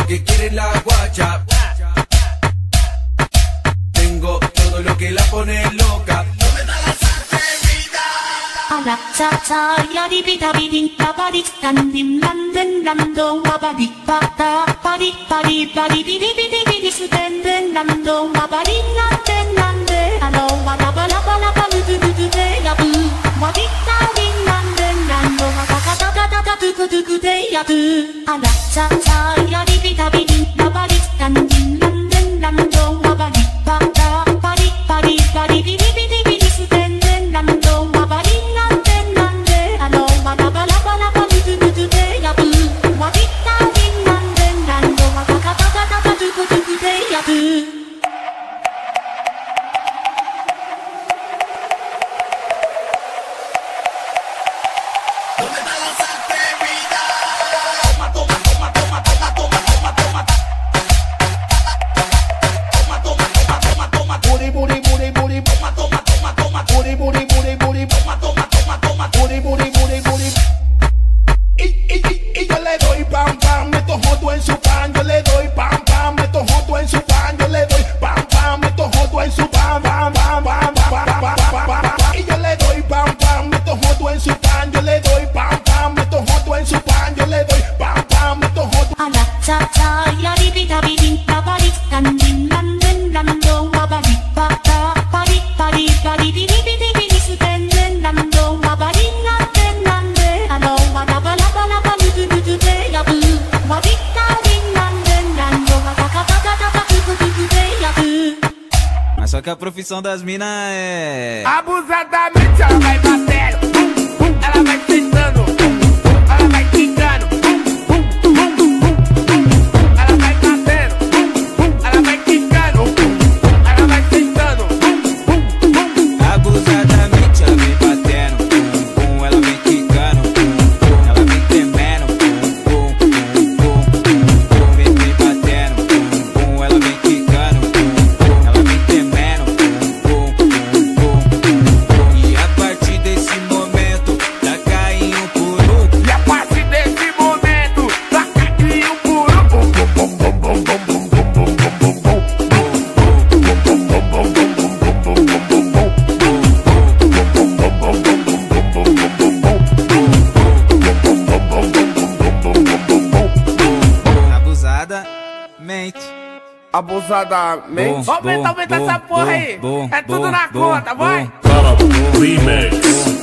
lo que quiere la guacha. Tengo todo lo que la pone loca. ¿Dónde está la salsevita? Ala cha cha ya di bida bidin babadi standim landen lando babadi bada badi badi badi bidi bidi bidi stenden lando babadi landen lande alo wada bala bala bala du du du de ya bu wadi standim landen lando wada da da da da du du du de ya bu ala cha cha ya di bida bidin babadi standim landen lando babadi bada badi badi badi bidi bidi bidi stenden lando babadi Só que a profissão das minas é... Abusadamente ela vai batendo, ela vai sentando, ela vai quicando, ela vai batendo, ela vai quicando, ela vai sentando. Abusadamente ela vem batendo, ela vem quicando, ela vem tremendo, vem batendo, ela vem quicando, ela vem tremendo. E a partir desse momento, taca em um por um. E a partir desse momento, taca em um por um. Abusadamente. Abusadamente. Aumenta essa porra aí. É tudo na conta, vai. Remix.